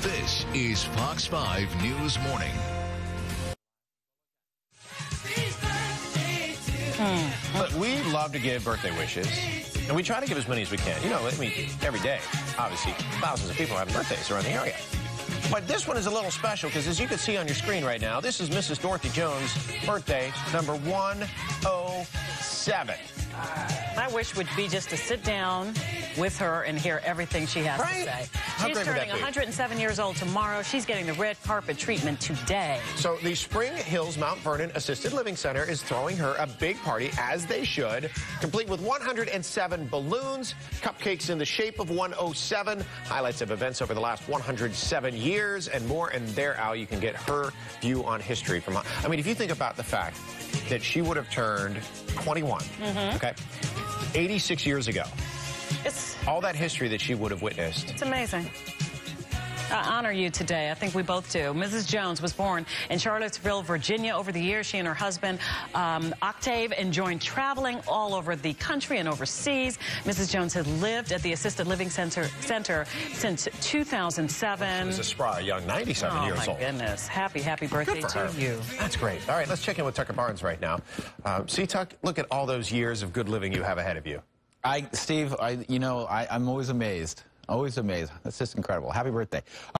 This is Fox 5 News Morning. But we love to give birthday wishes, and we try to give as many as we can. You know, I mean, every day, obviously, thousands of people are having birthdays around the area. But this one is a little special because, as you can see on your screen right now, this is Mrs. Dorothy Jones' birthday, number 107. My wish would be just to sit down with her and hear everything she has to say. She's turning 107 years old tomorrow. She's getting the red carpet treatment today. So the Spring Hills Mount Vernon Assisted Living Center is throwing her a big party, as they should, complete with 107 balloons, cupcakes in the shape of 107, highlights of events over the last 107 years, and more. And there, Al, you can get her view on history from. I mean, if you think about the fact that she would have turned 21, okay, 86 years ago. It's all that history that she would have witnessed. It's amazing. I honor you today. I think we both do. Mrs. Jones was born in Charlottesville, Virginia. Over the years, she and her husband, Octave, enjoyed traveling all over the country and overseas. Mrs. Jones has lived at the Assisted Living Center since 2007. She was a spry young 97 years old. Oh, my goodness. Happy birthday to you. That's great. All right, let's check in with Tucker Barnes right now. See, Tuck, look at all those years of good living you have ahead of you. Steve, I'm always amazed. Always amazed. That's just incredible. Happy birthday.